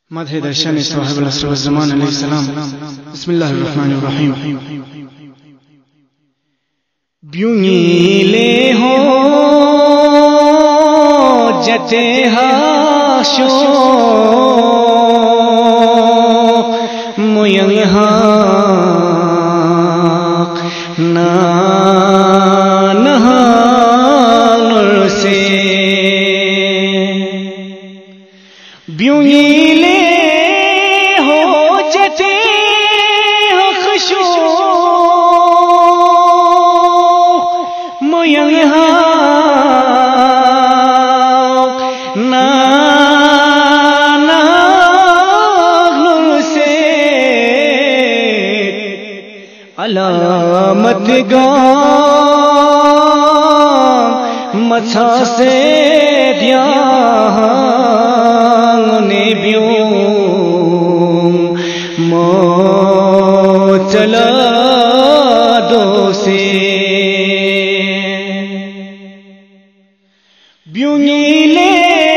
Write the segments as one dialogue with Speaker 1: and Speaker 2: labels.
Speaker 1: مدح درشن صاحب العصر والزمان علیہ السلام. بسم اللہ الرحمن الرحیم.
Speaker 2: بیونی لے ہو جتے ہاشو موین حق نانہا نر سے بیونی علامت گام مچھا سے دیان بیوں مو چلا دو سے بیونی لے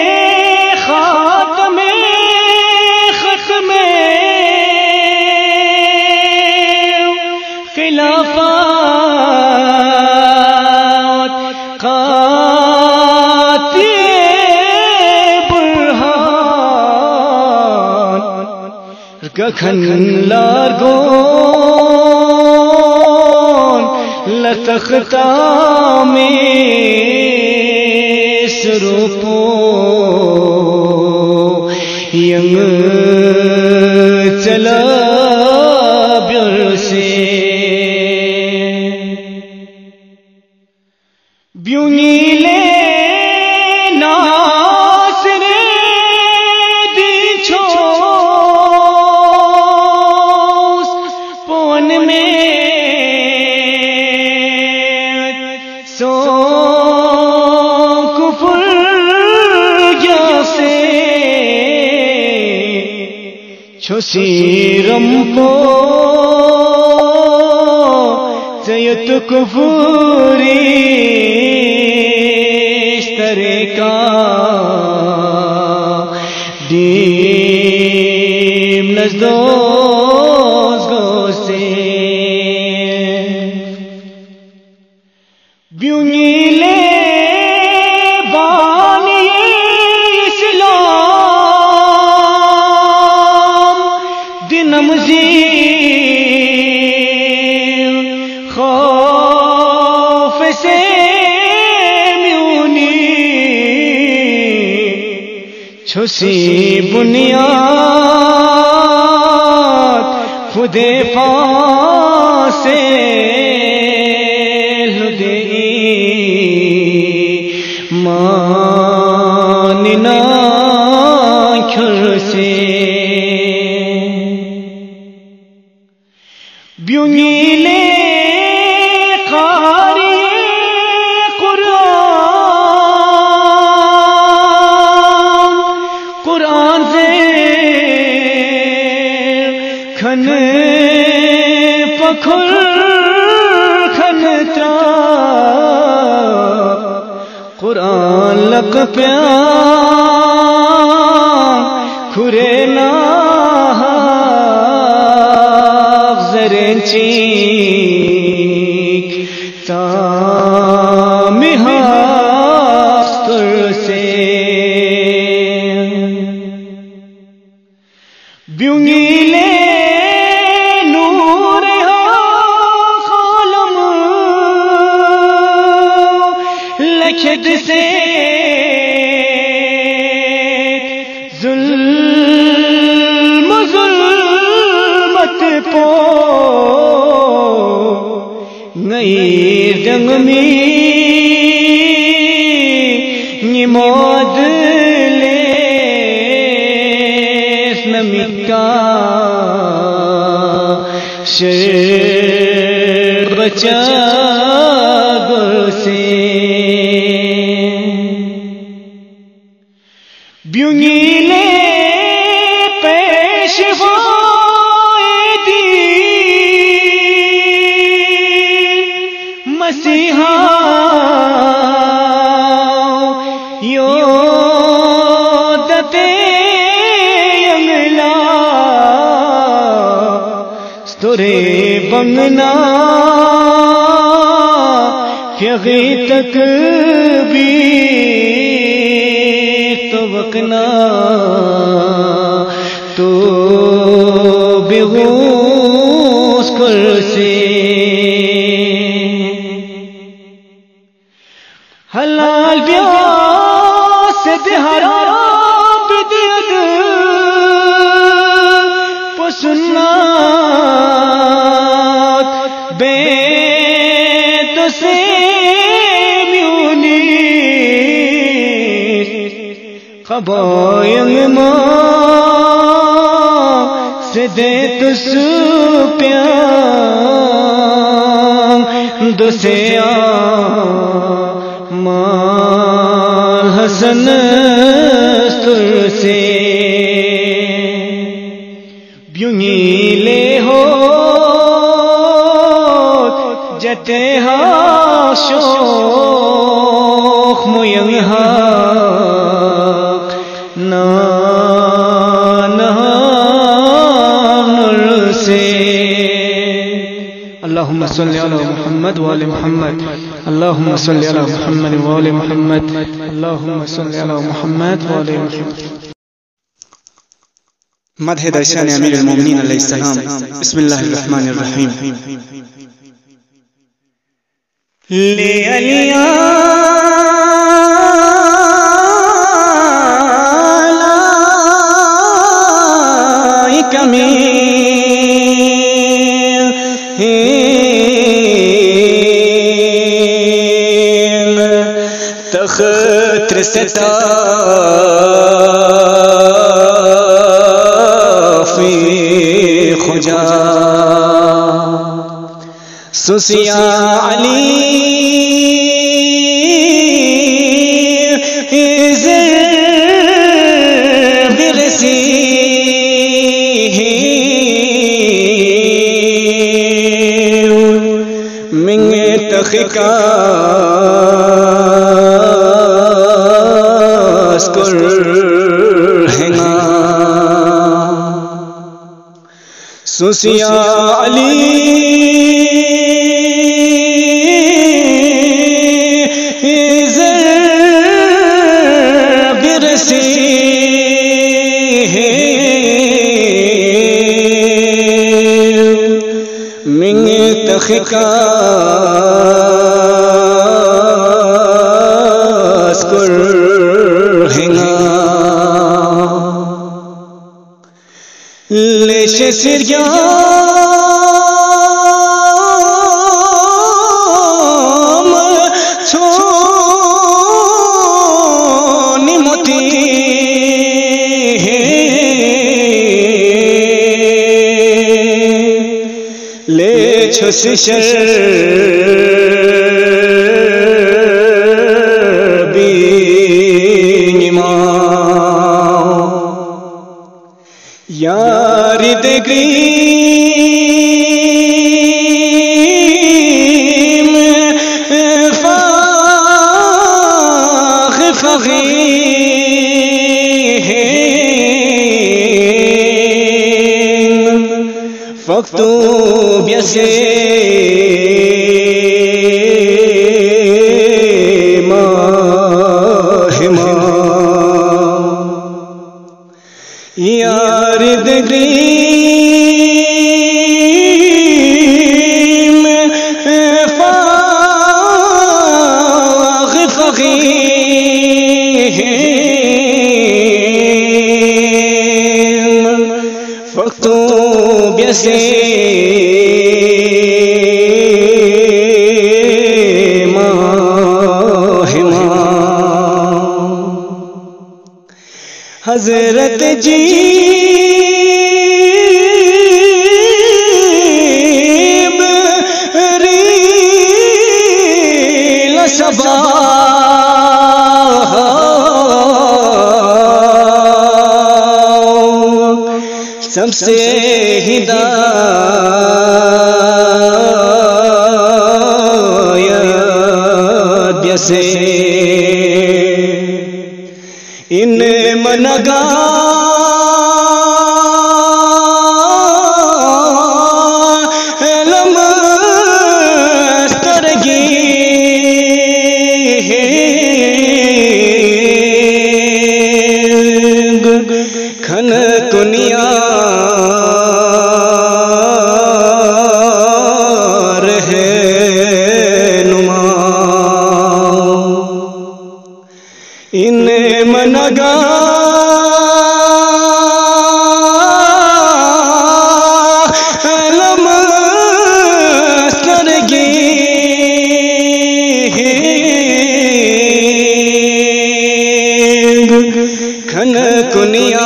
Speaker 2: کھن لارگون لتختا میں سروپو ینگ چلا بیار سے بیونی لے سیرم کو زیت کفوری اشترے کا دیم نزدوز گو سے بیونی لے خوف سے میونی چھسی بنیاد خودے پاسے لدئی ماننا کھر سے بیونی لے قرآن سے کھن پکھر کھنتا قرآن لگ پیا کھرے نا چیک تامہا کر سے بیونی لے نور خالم لکھد سے ظلم ظلمت پو نئی جنگ میں نمود لے نمکا شیر بچا گر سے بیونی لے پیشوا مسیحا یو دتے ینگ بنگنا فیغی تک بھی تو وقنا تو بغوث کرسی حلال بیاس دہراب دید پسنات بیت سے میونی خبائن ماں سے دیت سپیان دسیا مال حسن ترسی بیونی لے ہو جتے ہا شوخ موین حق نانر سے اللہم صلی علی محمد وآل محمد اللہم صلی علی محمد وآل محمد اللہم صلی علی محمد وآل محمد
Speaker 1: مدح درشان امیر المومنین علیہ السلام بسم اللہ الرحمن الرحیم
Speaker 2: لے علیہ
Speaker 1: تخت ستا فی خجا سسیا علی برسی من تخکا
Speaker 2: سسیا علی زر برسی من تخکا اسکر ہنگا لیش سریام چھونی موتی لے چھس شربی یاری دگریم فاغ فغیم فاکتوب یسی ماہما یار دگریم فاغ فغیم فاکتوب یسی ماہما حضرت جبریل صبا سب سے ہدایت بیسے ان منگا علم
Speaker 3: ان منگا علم سرگی کھن کنیا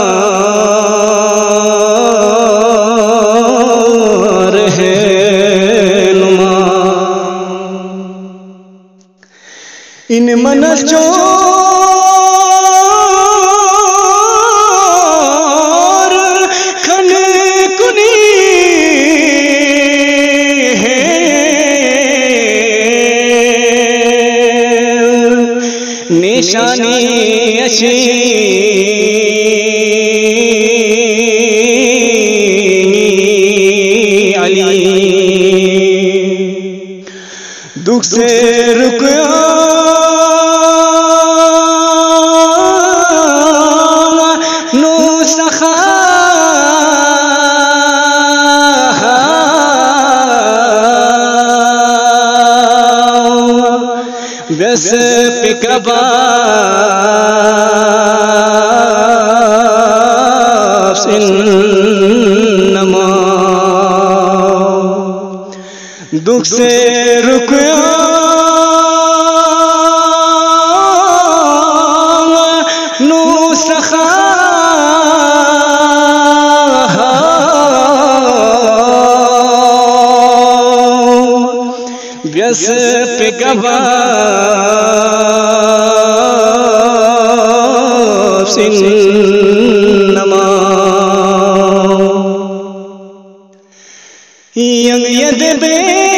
Speaker 3: ان منس چور کھن کنی نشانی اچھی علی دکھ سے رکیا بس پکباب سنما دکھ سے رکیا نو سخا بیس پکباب سنما ینگ ید بے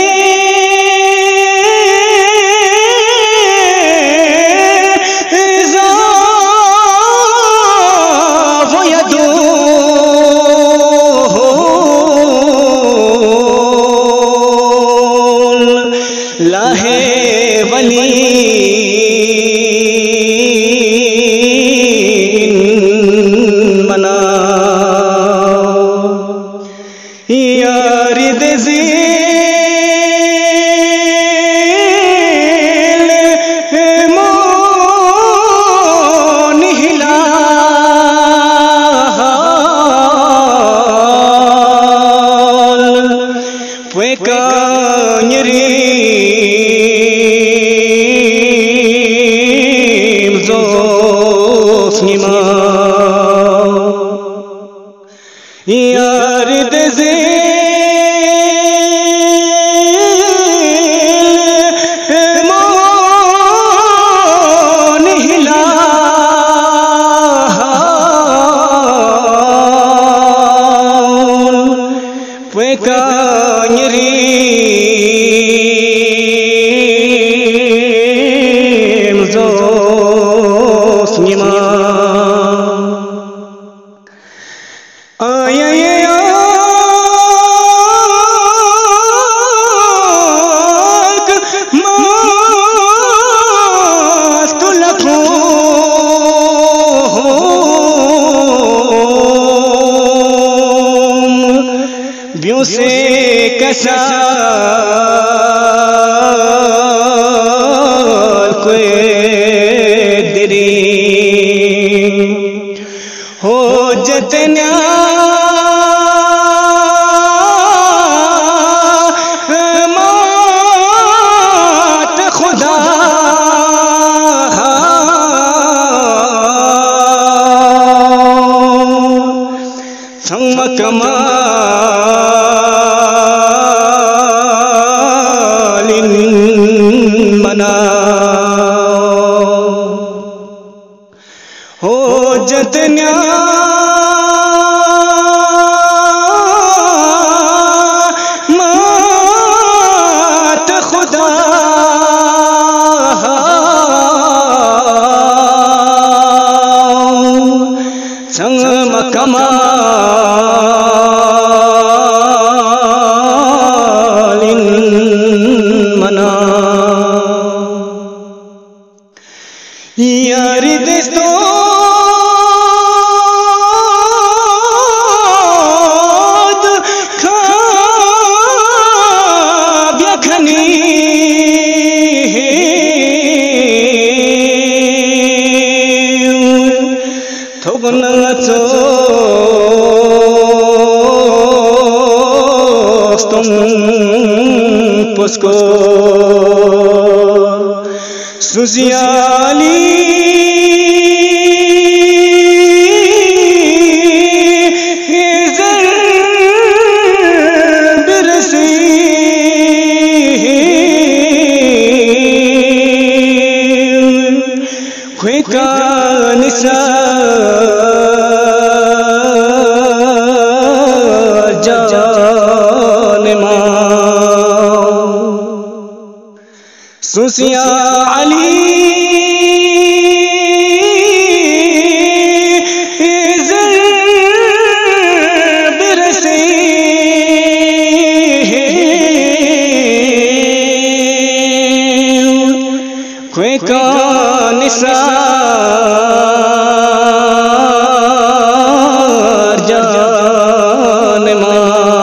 Speaker 3: سے کسا کوئی دری ہو جتنا مات خدا ثم کما ہو جتنا مات خدا سنگ مکمال منا یاری دستو مسکو سوزیالی سوسیا علی زر برسی کوئی کان سار جان ما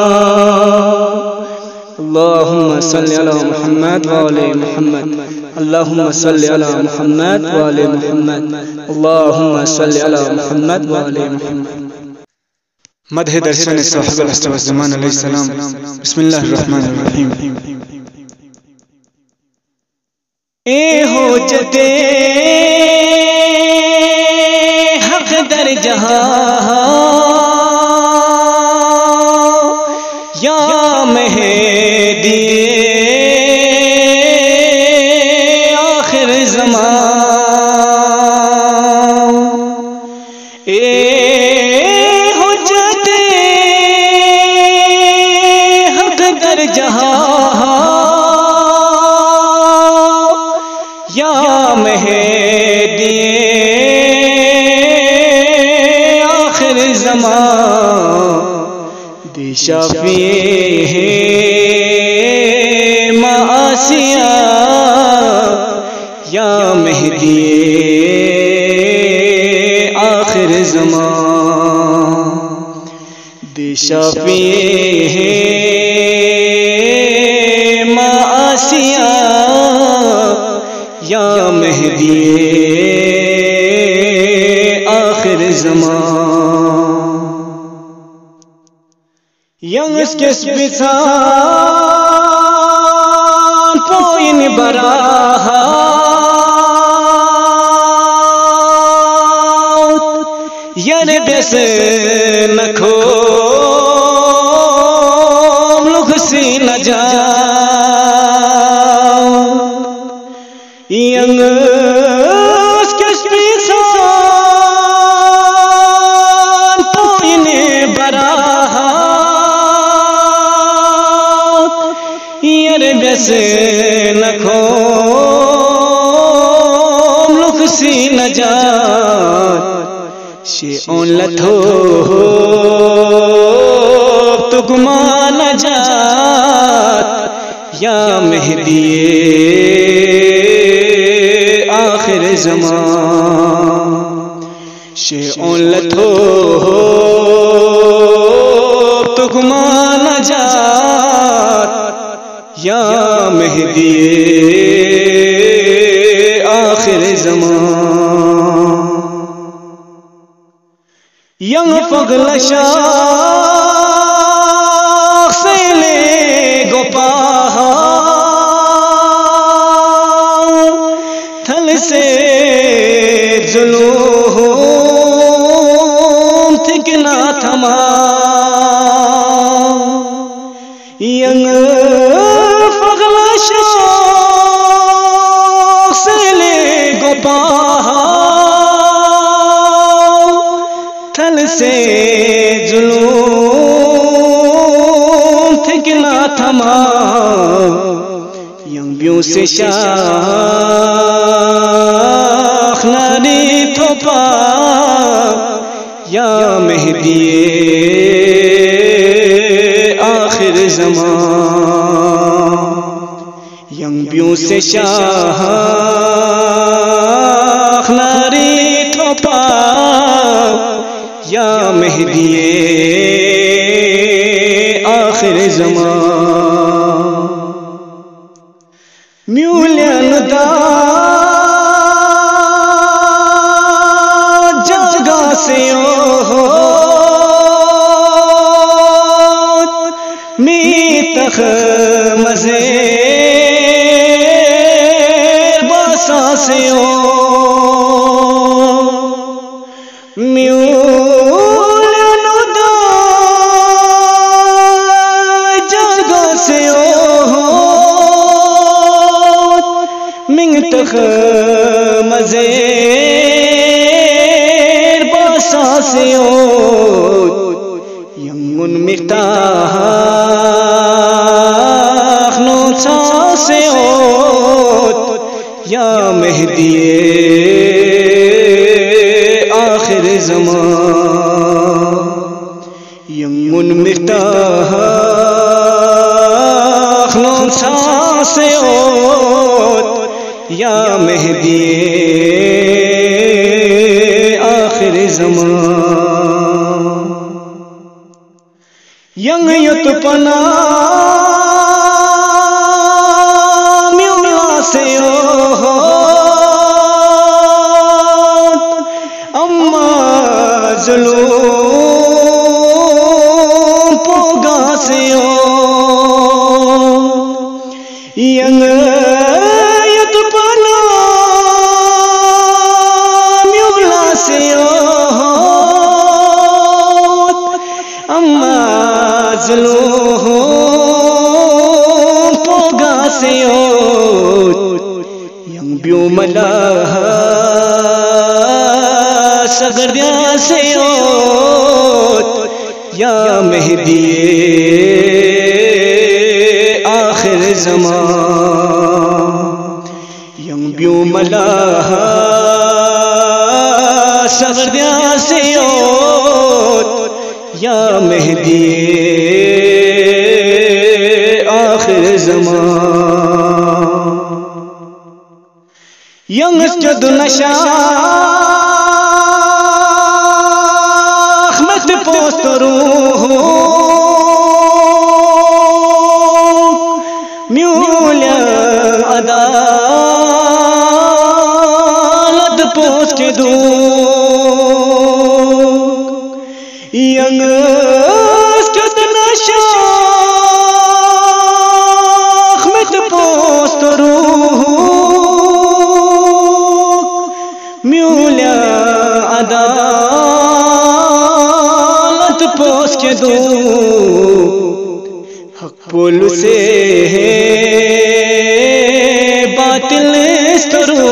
Speaker 3: اللهم صل على محمد وعلى محمد اللهم صل على محمد وعلى محمد اللهم صل على محمد وعلى محمد
Speaker 1: مدح درسان صاحب العصر والزمان علیہ السلام بسم اللہ الرحمن الرحیم
Speaker 3: اے حجت حق در جہاں یا مہدی آخر زمان اے حجت حق در جہاں یا مہدی آخر زمان دی شفیع معاصیہ یا مہدی آخر زمان دی شفیع معاصیہ یا مہدی آخر زمان یانگس کس بسان پوین براہا یر بیس نکھو لغسی نجا یانگس کس بسان پوین براہا بیس نکھو لکسی نجات شیعون لتھو تکما نجات یا مہدی آخر زمان شیعون لتھو تکما نجات یا مہدی آخر زمان ینگ فضل شاخ سے لے گو پاہا تھل سے ظلم تھکنا تھما ینگ سے ظلم تھکنا تھما ینگیوں سے شاخ ناری تھوپا یا مہدی آخر زمان ینگیوں سے شاخ ناری تھوپا یا مہدی آخر زمان میولین دا جگہ سے می تخ مزے منتخ مزیر باساسیوت یمون مفتاح نوچاسیوت یا مہدی آخر زمان یمون مفتاح نوچاسیوت یا مہدی آخر زمان ینگ یت پنا میولا سیوت اما ظلم پوگا سیوت ینگ یت پنا میولا سیوت اما ظلم پوگا سیوت ینگ بیو ملا سگردیا سیوت یا مہدی آخر زمان ینگ بیو ملا سگردیا سیوت یا مہدی آخر زمان ینگ اسجد نشاخ مت پوسترو میولا عدالت پوست کے دو ینگ اسجد نشاخ مت پوسترو میولا عدالت پوس کے دو حق پول سے باطل استرو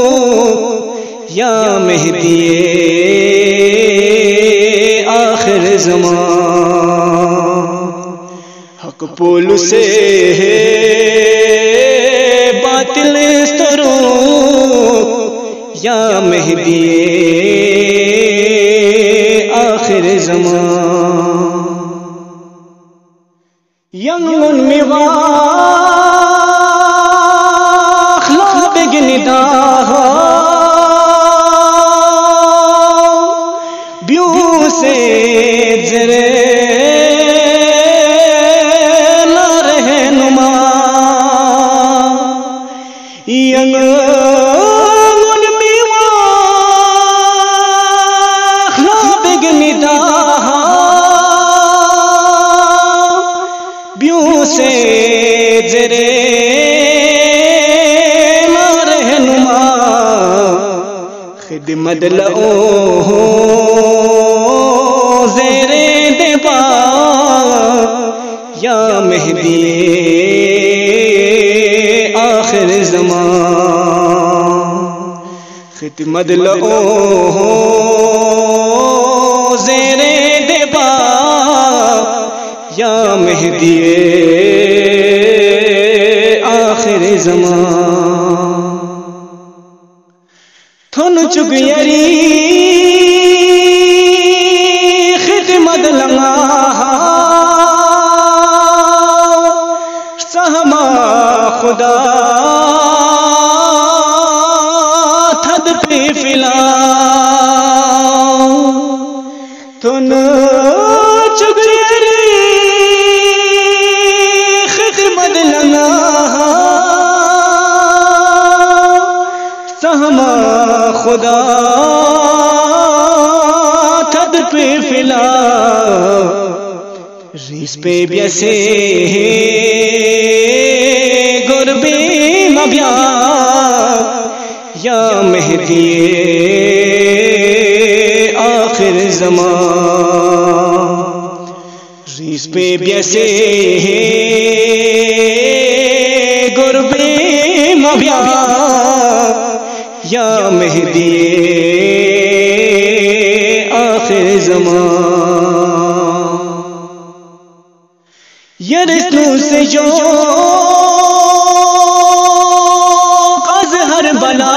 Speaker 3: یا مہدی آخر زمان حق پول سے باطل استرو یا مہدی آخر زمان ینگن میواخ لابگ نداہ بیو سے زرے نہ رہنما ینگن میواخ لابگ نداہ بیو سے زرے نہ رہنما خدمت لو زیر دبا یا مہدی آخر زمان خدمت لو زیر دبا یا مہدی آخر زمان تھن چگ یری خدمت لگا سہما خدا تھد پہ فلا تھن چگ یری خدمت لگا سہما خدا تھد پہ فلا ریس پہ بیسے گربے مبیا یا مہدی آخر زمان ریس پہ بیسے گربے مبیا یا مہدی آخر زمان، یا رسول سے جو قاز ہر بلا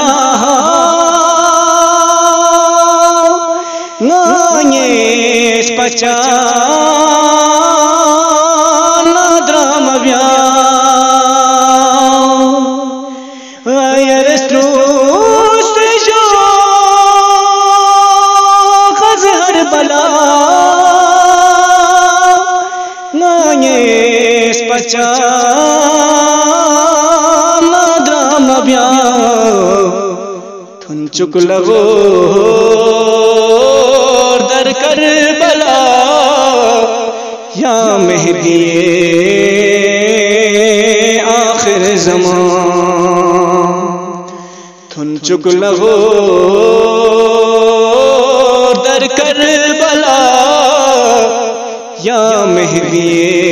Speaker 3: نانیس پچا نادرام بیا یا رسول سے جو قاز ہر بلا نانیس پچا نادرام بیا تھن چک لگو در کربلا یا مہدی آخر زمان، تھن چک لگو در کربلا یا مہدی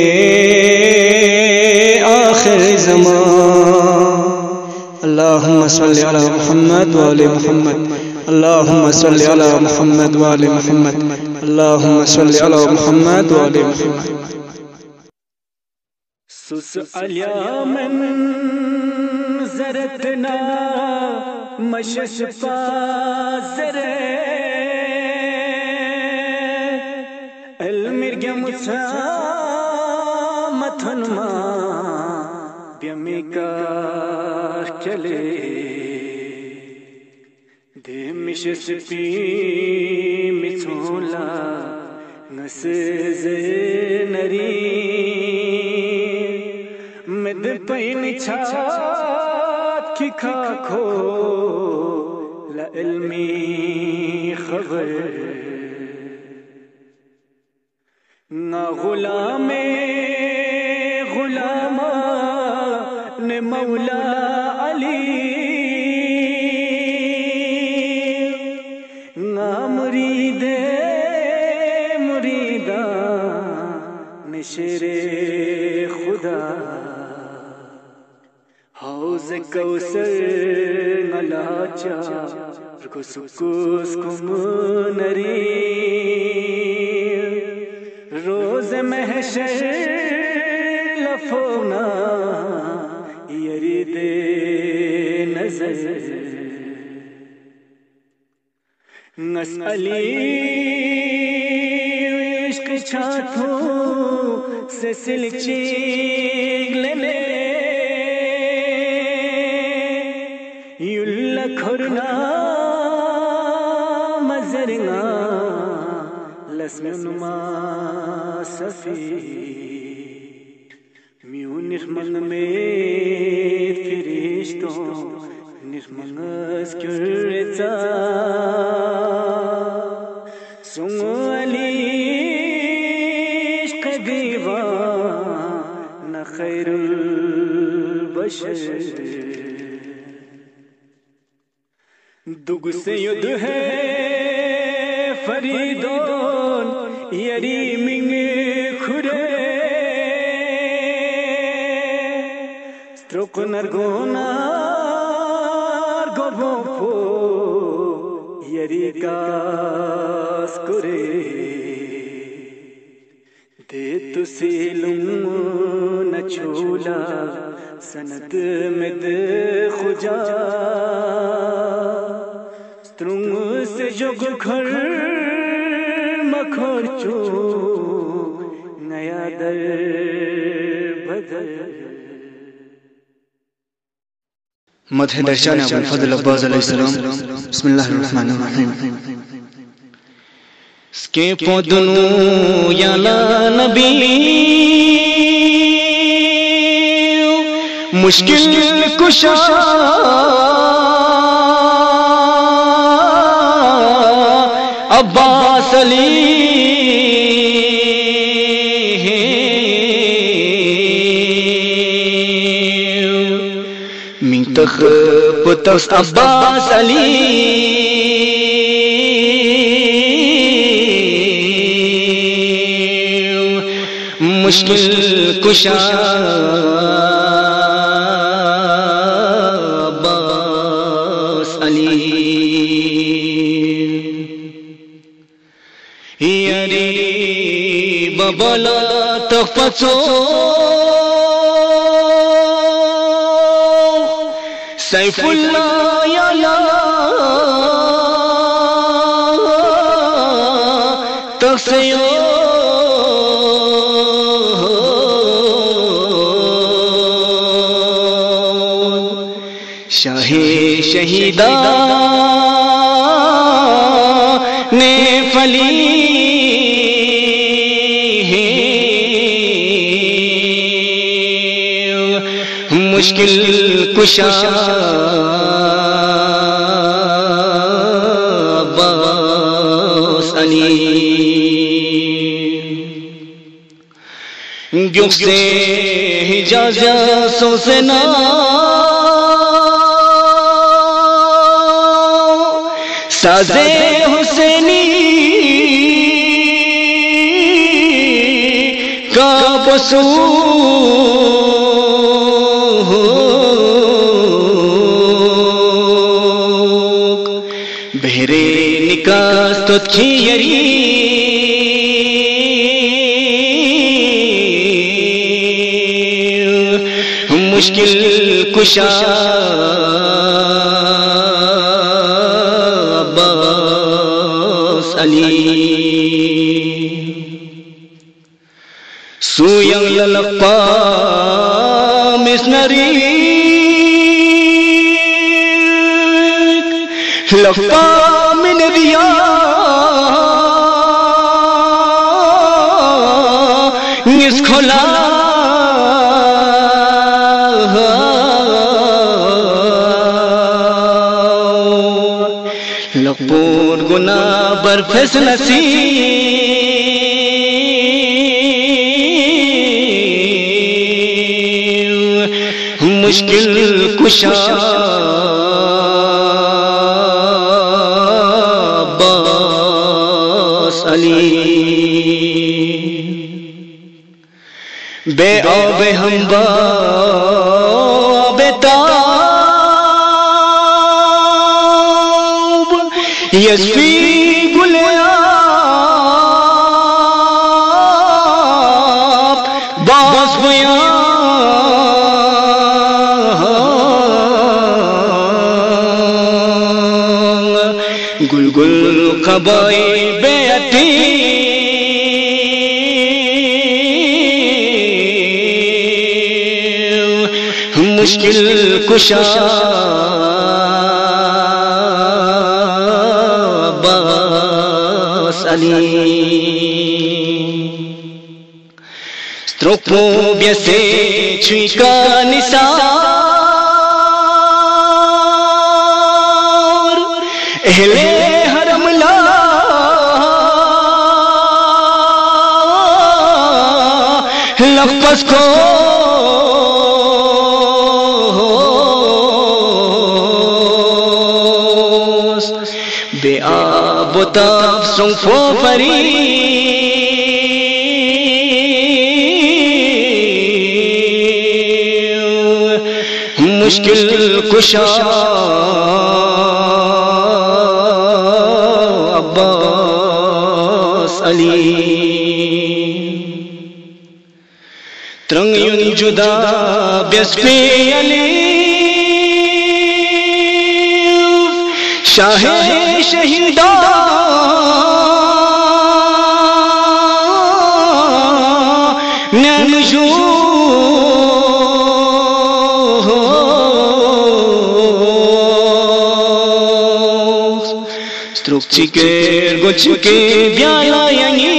Speaker 3: آخر زمان۔ اللہم صلی علی محمد وآل محمد، اللہم صلی علی محمد وآل محمد، اللہم صلی علی محمد وآل محمد۔ سس علیا من زرتنا مشش پازر المرگ مسامتن ما بیمی کار چلے دمش سپی مچولا نسز نری مد پین چھات کی کھاکھو لعلمی خبر نا غلام غلامان مولا علی مرید مریدان شیر خدا حوض کوثر نلاچا رکسکس کم نری روز محشر لفونا یرید نظر نس علی عشق چھاتوں سے سلچیگ لے یلا کھرنا مزرنا لسمن ما صفی میو نرمن میں فرشتوں نرمنز کرتا سنو علی عشق دیوان خیر البشر دگ سے ید ہے فریدون یری منگ کھرے سترک نرگونار گربوں پو یری کاس کرے دے تو سیلوں نچولا سند مد خجا سترنگ سے جگ کھر مکھر چو نیا در بدر۔
Speaker 1: مدح درشان ابو الفضل عباس علیہ السلام۔ بسم اللہ الرحمن الرحیم۔
Speaker 3: سکے پودنو یالا نبی مشکل کشا عباس علی من تخ پتوس عباس علی مشکل کشا عباس علی یاری ببلا تخفتو سیف اللہ یا تخسیو شاہ شہیدہ نے فلی مشکل کشا عباس علی گیوں سے حجاز سو سے نا سازے حسینی کا بسو بہرے نکاس تو کھیری مشکل کشا عباس علی سویم للقا مسنری لفا من دیا نس کھلا لپور گناہ برفس نصیب مشکل کشا علی بے آب ہمبا بتاب یسفی گلیاب باس بیان گل گل قبائی بے مشکل کشا عباس علی ستروپو بیسے چھوئی کا نثار اہل حرم لا لفظ کو بے آب و تاب سنفو پری مشکل کشا عباس علی ترنگ یون جدا بیسپی علی شاہ شہیدہ نمجو ستروک چکر گو چکے بیالا ینی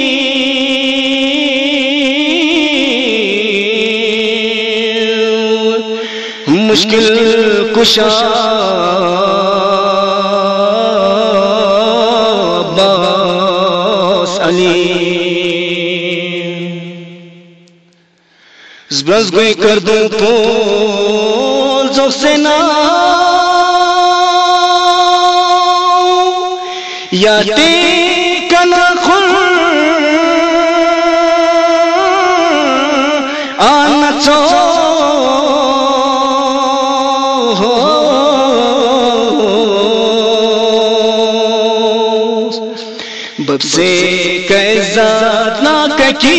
Speaker 3: مشکل کشا عباس علی زبرز گوئی کر دوں پول زوف سے نا یا تیکنا خور آنا چو سے کیزات نہ کی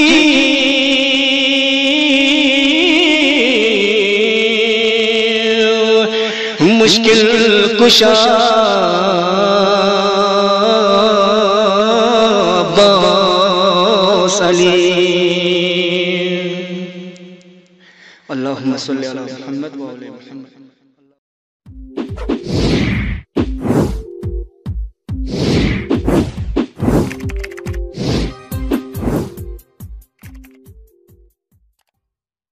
Speaker 3: مشکل کشا عباس علی اللہم صلی علی محمد و علی محمد.